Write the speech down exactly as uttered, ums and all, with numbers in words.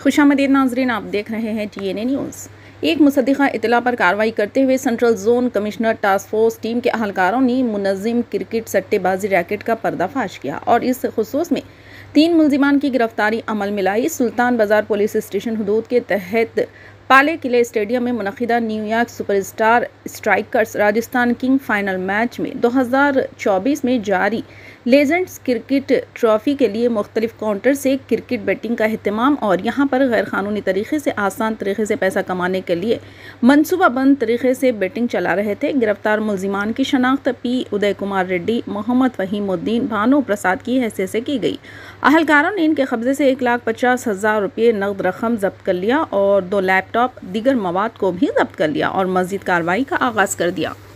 खुशामदीद नाजरीन, आप देख रहे हैं टी एन ए न्यूज़। एक मुसद्दिक़ा इतला पर कार्रवाई करते हुए central zone commissioner task force team के अहलकारों ने मुनज़्ज़िम क्रिकेट सट्टेबाजी रैकेट का पर्दाफाश किया और इस खुसूस में तीन मुल्जिमान की गिरफ्तारी अमल में लाई। सुल्तान बाजार पुलिस स्टेशन हदूद के तहत पाले किले स्टेडियम में मुनक़िदा New York superstar strikers Rajasthan king final match में दो हज़ार चौबीस में जारी लेजेंड्स क्रिकेट ट्रॉफी के लिए मुख्तलिफ काउंटर से क्रिकेट बेटिंग का अहतमाम और यहाँ पर गैर कानूनी तरीके से आसान तरीके से पैसा कमाने के लिए मनसूबाबंद तरीके से बेटिंग चला रहे थे। गिरफ्तार मुल्जिमान की शनाख्त पी उदय कुमार रेड्डी, मोहम्मद फहीमुद्दीन, भानु प्रसाद की हैसियत से की गई। अहलकारों ने इनके कब्जे से एक लाख पचास हज़ार रुपये नकद रकम जब्त कर लिया और दो लैपटॉप दीगर मवाद को भी जब्त कर लिया और मज़ीद कार्रवाई का आगाज़ कर दिया।